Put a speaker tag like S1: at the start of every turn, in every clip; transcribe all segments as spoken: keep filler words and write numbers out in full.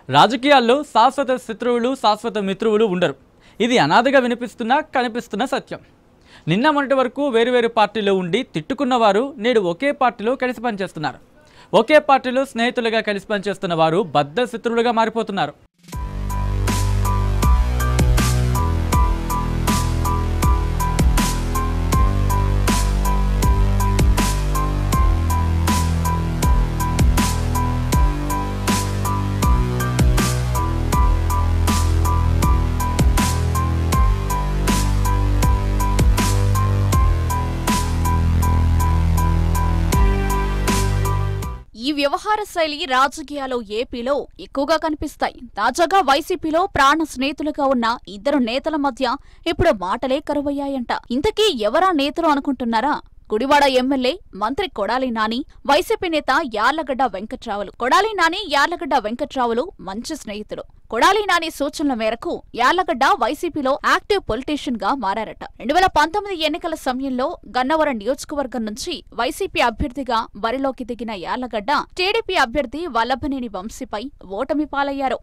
S1: రాజకీయాల్లో శాశ్వత శత్రువులు శాశ్వత మిత్రువులు ఉండరు. ఇది అనాదిగా వినిపిస్తున్న కనిపిస్తున్న సత్యం. నిన్న మొన్నటి వరకు వేరువేరు పార్టీలో ఉండి తిట్టుకున్నవారు నేడు ఒకే పార్టీలో కలిసి పనిచేస్తున్నారు. ఒకే పార్టీలో స్నేహితులుగా కలిసి పనిచేస్తున్న వారు బద్ధ శత్రువులుగా మారిపోతున్నారు.
S2: ఈ వ్యవహార శైలి రాజకీయాలు ఏపీలో ఎక్కువగా కనిపిస్తాయి. తాజాగా వైసీపీలో ప్రాణ స్నేహితులుగా ఉన్న ఇద్దరు నేతల మధ్య ఇప్పుడు మాటలే కరువయ్యాయంట. ఇంతకీ ఎవరా నేతలు అనుకుంటున్నారా? గుడివాడ ఎమ్మెల్యే మంత్రి కొడాలి నాని, వైసీపీ నేత యార్లగడ్డ వెంకట్రావులు. కొడాలి నాని, యార్లగడ్డ వెంకట్రావులు మంచి స్నేహితులు. కొడాలి నాని సూచనల మేరకు యార్లగడ్డ వైసీపీలో యాక్టివ్ పొలిటీషియన్ గా మారారట. రెండు వేల పంతొమ్మిది ఎన్నికల సమయంలో గన్నవరం నియోజకవర్గం నుంచి వైసీపీ అభ్యర్థిగా బరిలోకి దిగిన యార్లగడ్డ టీడీపీ అభ్యర్థి వల్లభనేని వంశీపై ఓటమి పాలయ్యారు.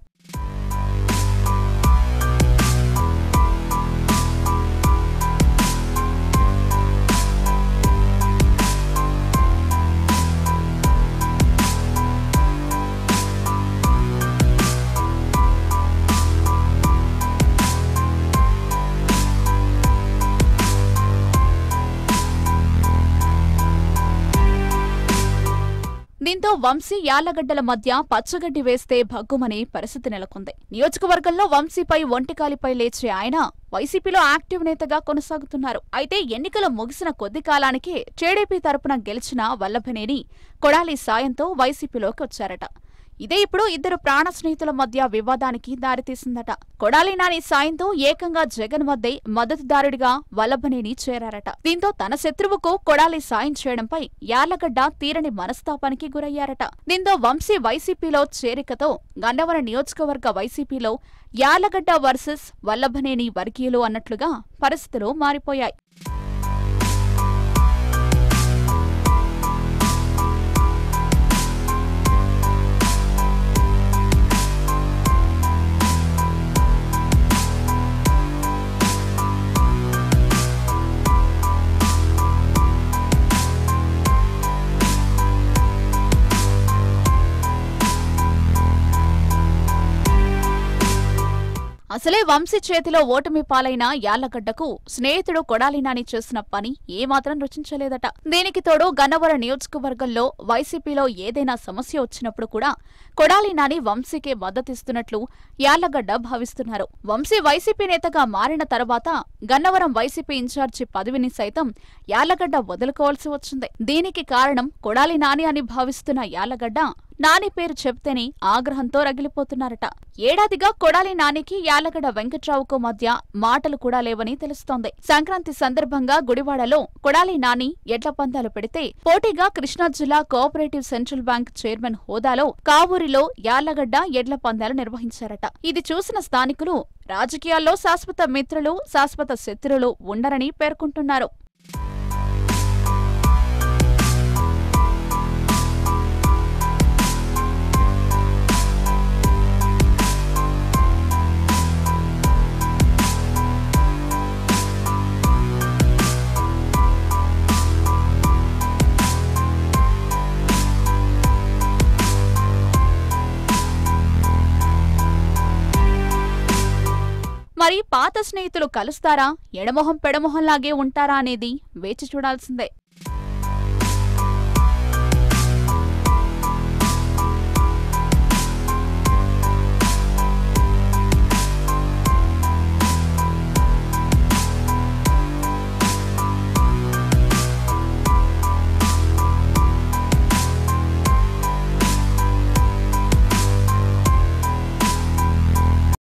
S2: దీంతో వంశీ యార్లగడ్డల మధ్య పచ్చగడ్డి వేస్తే భగ్గుమనే పరిస్థితి నెలకొంది. నియోజకవర్గంలో వంశీపై ఒంటికాలిపై లేచే ఆయన వైసీపీలో యాక్టివ్ నేతగా కొనసాగుతున్నారు. అయితే ఎన్నికలు ముగిసిన కొద్ది కాలానికే టీడీపీ తరపున గెలిచిన వల్లభనేని కొడాలి సాయంతో వైసీపీలోకి వచ్చారట. ఇదే ఇప్పుడు ఇద్దరు ప్రాణ స్నేహితుల మధ్య వివాదానికి దారితీసిందట. కొడాలి నాని సాయంతో ఏకంగా జగన్ వద్దే మద్దతుదారుడిగా వల్లభనేని చేరారట. దీంతో తన శత్రువుకు కొడాలి సాయం చేయడంపై యార్లగడ్డ తీరని మనస్తాపానికి గురయ్యారట. దీంతో వంశీ వైసీపీలో చేరికతో గన్నవరం నియోజకవర్గ వైసీపీలో యార్లగడ్డ వర్సెస్ వల్లభనేని వర్గీయులు అన్నట్లుగా పరిస్థితులు మారిపోయాయి. అసలే వంశీ చేతిలో ఓటమి పాలైన యార్లగడ్డకు స్నేహితుడు కొడాలి నాని చేసిన పని ఏమాత్రం రుచించలేదట. దీనికి తోడు గన్నవరం నియోజకవర్గంలో వైసీపీలో ఏదైనా సమస్య వచ్చినప్పుడు కూడా కొడాలి నాని వంశీకే మద్దతిస్తున్నట్లు యార్లగడ్డ భావిస్తున్నారు. వంశీ వైసీపీ నేతగా మారిన తర్వాత గన్నవరం వైసీపీ ఇన్ఛార్జి పదవిని సైతం యార్లగడ్డ వదులుకోవాల్సి వచ్చింది. దీనికి కారణం కొడాలి నాని అని భావిస్తున్న యార్లగడ్డ నాని పేరు చెప్తేనే ఆగ్రహంతో రగిలిపోతున్నారట. ఏడాదిగా కొడాలి నానికి యార్లగడ్డ వెంకట్రావుకు మధ్య మాటలు కూడా లేవని తెలుస్తోంది. సంక్రాంతి సందర్భంగా గుడివాడలో కొడాలి నాని ఎడ్ల పందాలు పెడితే పోటీగా కృష్ణా జిల్లా కోఆపరేటివ్ సెంట్రల్ బ్యాంక్ చైర్మన్ హోదాలో కావూరిలో యార్లగడ్డ ఎడ్ల పందాలు నిర్వహించారట. ఇది చూసిన స్థానికులు రాజకీయాల్లో శాశ్వత మిత్రులు శాశ్వత శత్రులు ఉండరని పేర్కొంటున్నారు. మరి పాత స్నేహితులు కలుస్తారా, ఎడమొహం పెడమొహంలాగే ఉంటారా అనేది వేచి చూడాల్సిందే.